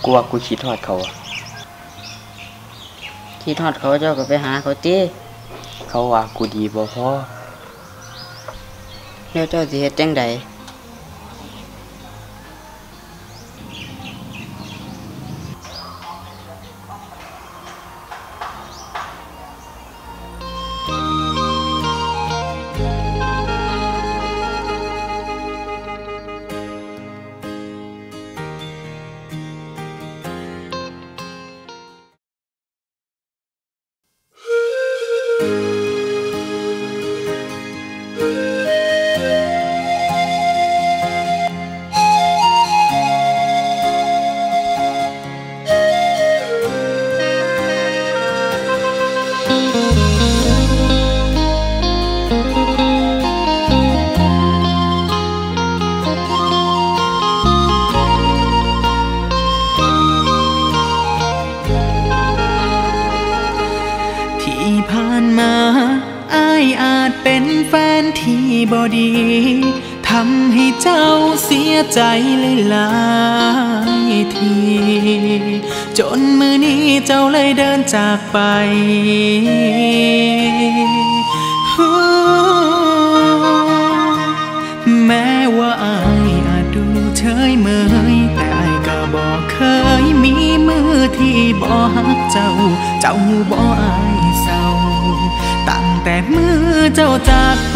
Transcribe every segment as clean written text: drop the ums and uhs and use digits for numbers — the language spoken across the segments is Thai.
กูว่ากูคิดทอดเขาคิดทอดเขาเจ้าก็ไปหาเขาติเขาว่ากูดีบ่พอแล้วเจ้าสิเฮ็ดจังใดที่บ่ดีทำให้เจ้าเสียใจหลายๆทีจนมื้อนี้เจ้าเลยเดินจากไปแม้ว่าอ้ายอาจดูเฉยเมยแต่อ้ายก็บ่เคยมีมือที่บ่ฮักเจ้าบ่อ้ายเศร้าตั้งแต่มือเจ้าจากไป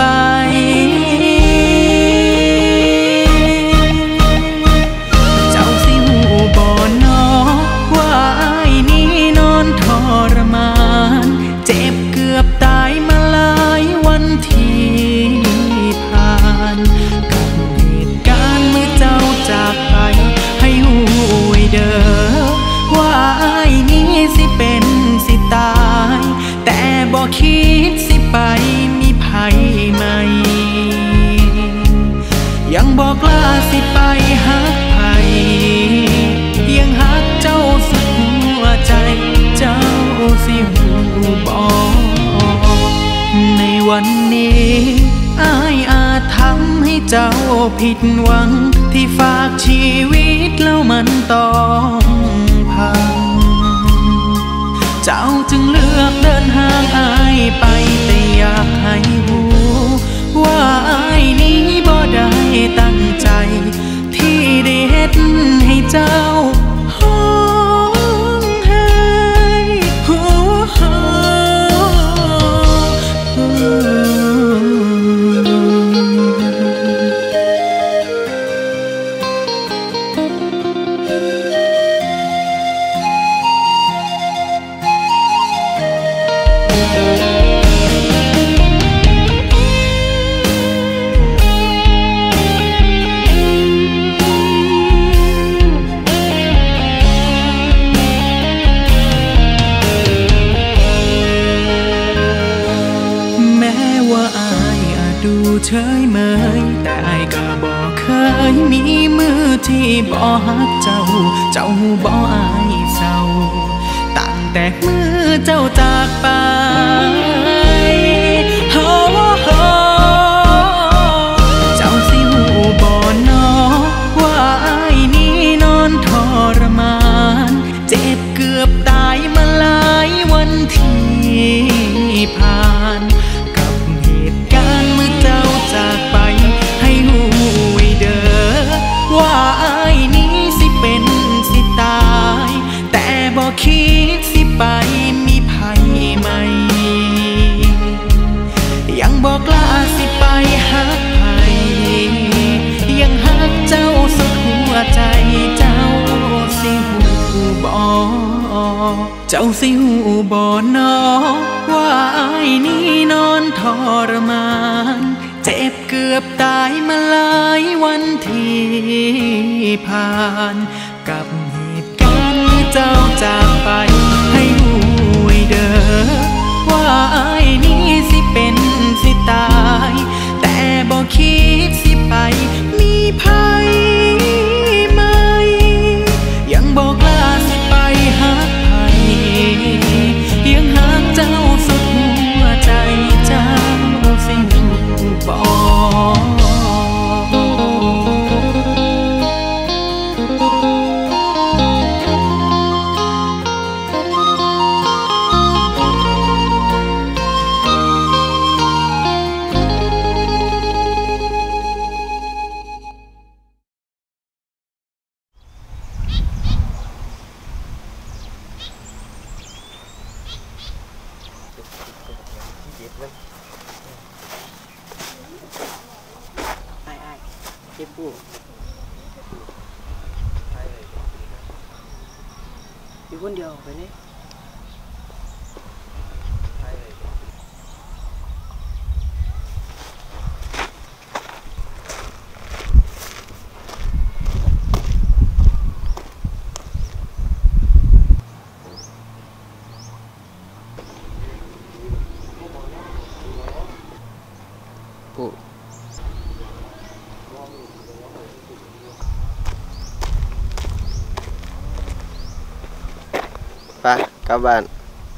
เจ้าสิหูบ่น้อว่าอ้ายนี้นอนทรมานเจ็บเกือบตายมาหลายวันที่ผ่านกับเหตุการณ์เมื่อเจ้าจากไปให้หูเด้อว่าอ้ายนี้สิเป็นสิตายแต่บ่คิดสิไปมีไผใหม่ยังบ่กล้าสิไปฮักไผยังฮักเจ้าสุดหัวใจเจ้าสิหูบ่ในวันนี้อ้ายอาจทำให้เจ้าผิดหวังที่ฝากชีวิตแล้วมันต้องพังเจ้าจึงเลือกเดินห่างอ้ายไปแต่อยากให้รู้ว่าอ้ายนี้บ่ได้ตั้งใจที่ได้เฮ็ดให้เจ้าห้องไห้เฉยเมยแต่อ้ายก็บ่เคยมีมือที่บ่ฮักเจ้าบ่อ้ายเศร้าตั้งแต่มือเจ้าจากไปเจ้าสิหูบ่น้อว่าอ้ายนี้นอนทรมานเจ็บเกือบตายมาหลายวันที่ผ่านจากไปให้หูเด้อว่าอ้ายนี้สิเป็นสิตายแต่บ่คิดสิไปมีไผใหม่ยังบ่กล้าสิไปฮักไผยังฮักเจ้าสุดหัวใจเจ้าสิหูบ่เจ้าสิหูบ่น้อว่าอ้ายนี้นอนทรมานเจ็บเกือบตายมาหลายวันที่ผ่านกับเหตุการณ์ที่เจ้าจากไปให้หูเด้อว่าอ้ายนี้สิเป็นสิตายแต่บ่คิดสิไปมีไผใหม่ยังบ่กล้าสิไปฮักไผยังฮักเจ้าสุดหัวใจเจ้าสิหูบ่ไอ้เจ็บปูอยู่คนเดียวไปเลยปูไปกลับบ้าน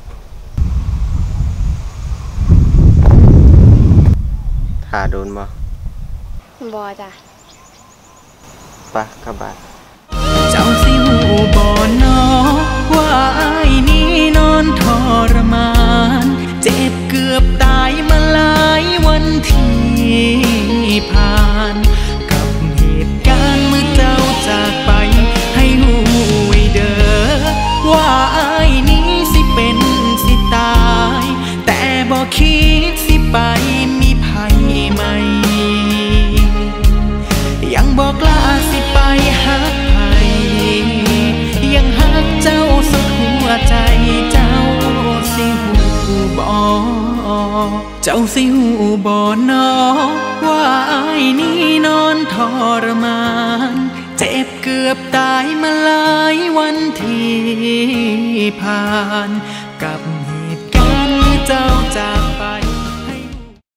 ถ่าโดนบ่บอจ้ะไปกลับบ้านเจ้าสิหูบ่นอว่าอ้ายนี้นอนทรมานเจ็บเกือบตายมาหลายวันที่ผ่านกับเหตุการณ์เมื่อเจ้าจากไปให้หูไว้เด้อว่าอ้ายนี้สิเป็นสิตายแต่บ่คิดสิไปมีภัยใหม่ยังบอกกล้าสิไปหักไผยังหักเจ้าสุดหัวใจเจ้าสิหูบ่เจ้าสิหูบ่นอว่าอ้ายนี้นอนทรมานเจ็บเกือบตายมาหลายวันที่ผ่านกับเหตุการณ์เจ้าจากไป